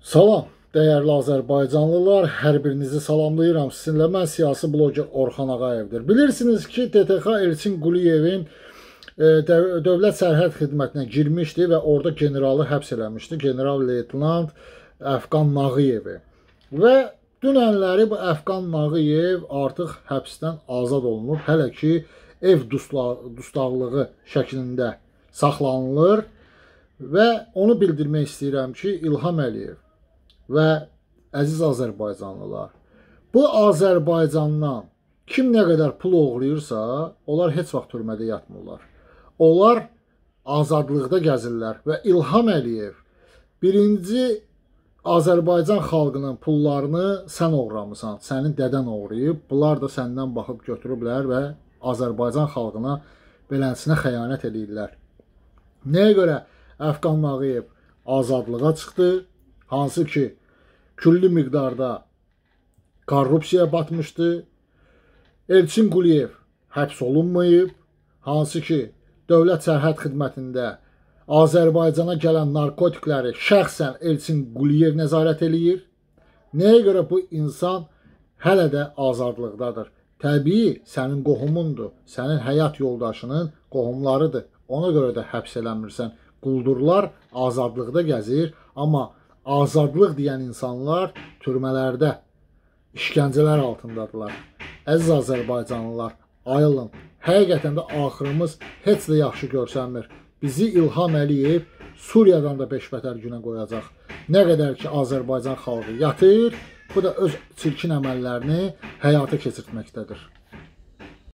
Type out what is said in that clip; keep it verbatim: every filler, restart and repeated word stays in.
Salam, dəyərli Azərbaycanlılar, hər birinizi salamlayıram. Sizinlə mən siyasi bloger Orxan Ağayevdir. Bilirsiniz ki, D T X Elçin Quliyevin e, dövlət sərhəd xidmətinə girmişdi və orada generalı həbs eləmişdi. General-leytenant Əfqan Nağıyevi. Və dünənləri bu Əfqan Nağıyev artıq həbsdən azad olunub. Hələ ki, ev dustaqlığı şəklində saxlanılır. Və onu bildirmək istəyirəm ki, İlham Əliyev və əziz Azərbaycanlılar, bu Azərbaycandan kim nə qədər pul oğurlayırsa, onlar heç vaxt türmədə yatmırlar. Onlar azadlıqda gəzirlər və İlham Əliyev birinci Azərbaycan xalqının pullarını sən oğurlamısan, sənin dədən oğurlayıb, bunlar da səndən baxıb götürüblər və Azərbaycan xalqına beləsinə xəyanət edirlər. Nəyə görə Əfqan Nağıyev azadlığa çıxdı, hansı ki, külli miqdarda korrupsiyaya batmışdı. Elçin Quliyev həbs olunmayıb, hansı ki, dövlət sərhəd xidmətində Azərbaycana gələn narkotikləri şəxsən Elçin Quliyev nəzarət eləyir. Nəyə görə bu insan hələ də azadlıqdadır? Təbii, sənin qohumundur, sənin həyat yoldaşının qohumlarıdır. Ona görə də həbs eləmirsən. Quldurlar azadlıqda gəzir, amma azadlıq deyən insanlar türmələrdə, işgəncələr altındadılar. Əziz Azərbaycanlılar, ayılın. Həqiqətən də axırımız heç də yaxşı görsənmir. Bizi İlham Əliyev Suriyadan da beşbətər günə qoyacaq. Nə qədər ki, Azərbaycan xalqı yatır, bu da öz çirkin əməllərini həyata keçirtməkdədir.